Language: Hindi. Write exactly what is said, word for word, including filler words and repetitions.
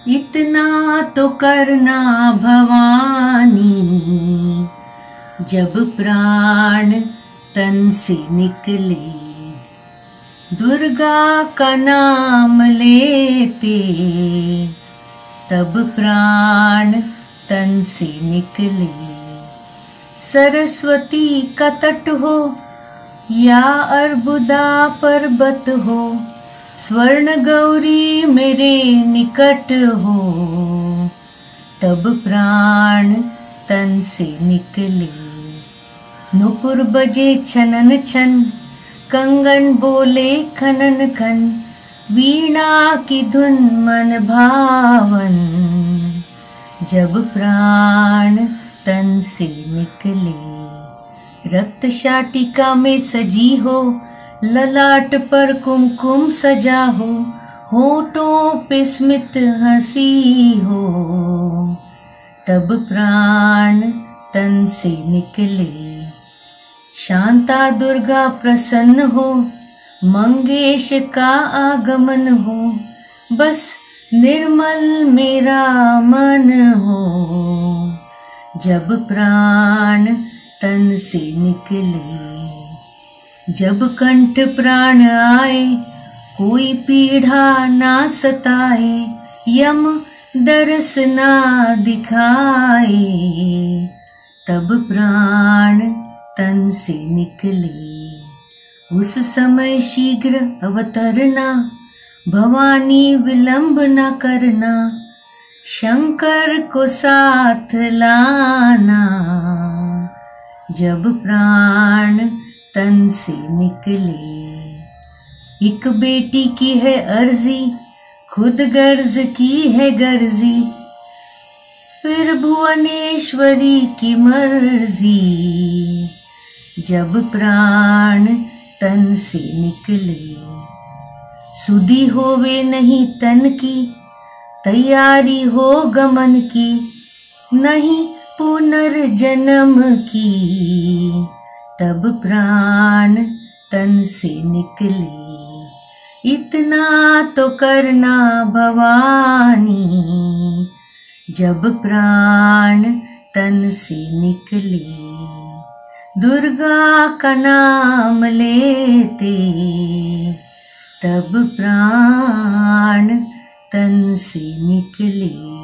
इतना तो करना भवानी, जब प्राण तन से निकले। दुर्गा का नाम लेते, तब प्राण तन से निकले। सरस्वती का तट हो या अर्बुदा पर्वत हो, स्वर्ण गौरी मेरे निकट हो, तब प्राण तन से निकले। नुपुर बजे छनन छन, कंगन बोले खनन खन, वीणा की धुन मन भावन, जब प्राण तन से निकले। रक्त शाटिका में सजी हो, ललाट पर कुमकुम सजा हो, होठों पे स्मित हंसी हो, तब प्राण तन से निकले। शांता दुर्गा प्रसन्न हो, मंगेश का आगमन हो, बस निर्मल मेरा मन हो, जब प्राण तन से निकले। जब कंठ प्राण आए, कोई पीड़ा ना सताए, यम दरस ना दिखाए, तब प्राण तन से निकले। उस समय शीघ्र अवतरना, भवानी विलंब न करना, शंकर को साथ लाना, जब प्राण तन से निकले। एक बेटी की है अर्जी, खुद गर्ज की है गर्जी, फिर भुवनेश्वरी की मर्जी, जब प्राण तन से निकले। सुधी होवे नहीं तन की, तैयारी हो गमन की, नहीं पुनर्जन्म की, तब प्राण तन से निकले। इतना तो करना भवानी, जब प्राण तन से निकले। दुर्गा का नाम लेते, तब प्राण तन से निकले।